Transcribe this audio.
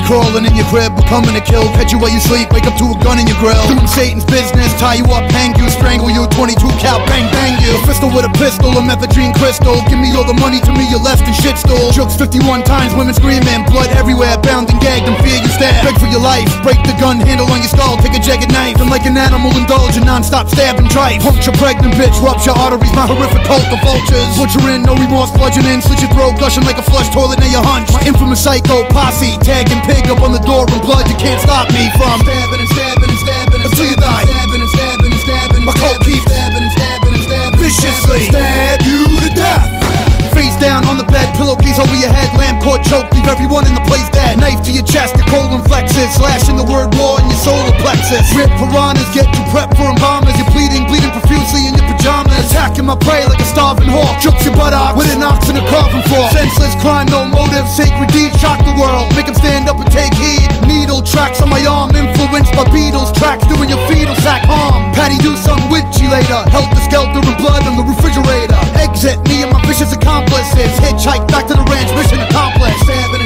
crawling in your crib, we're coming to kill. Catch you while you sleep, wake up to a gun in your grill. Doing Satan's business, tie you up, hang you, strangle you, 22 cal, bang bang you. A pistol with a pistol, a methadone crystal. Give me all the money, to me you're left in shit stool. Jokes 51 times, women screaming, blood everywhere, bound and gagged, and fear you stab. Beg for your life, break the gun handle on your skull, take a jagged knife, and like an animal indulge in non-stop stabbing tripe. Puncture pregnant bitch, rupture arteries, my horrific cult of vultures. Butchering, no remorse, bludgeon in, slit your throat, gushing like a flush toilet, now you hunch. My infamous psycho posse, tagging pig up on the door in blood, you can't stop me from stabbing and stabbing and stabbing until you die. Stabbing and stabbing and stabbing, my cult keeps stabbing and stabbing and stabbing viciously, stab you to death. Face down on the bed, pillowcase over your head, lamp cord choke, leave everyone in the place dead. Knife to your chest, your colon flexes, slashing the word war in your solar plexus. Rip piranhas, get you prepped for embalmers. You're bleeding profusely in your pajamas. Attacking my prey like a starving hawk, jukes your buttock with an ox in a coffin fork. Senseless crime, no motive, sacred deeds shock the world, make them stand up and take heed. Needle tracks on my arm, influenced by Beatles tracks, doing your fetal sack harm. Patty do something with you later, helter-skelter and blood on the refrigerator. Exit me and my vicious accomplices, hitchhike back to the ranch, mission accomplished. Stabbing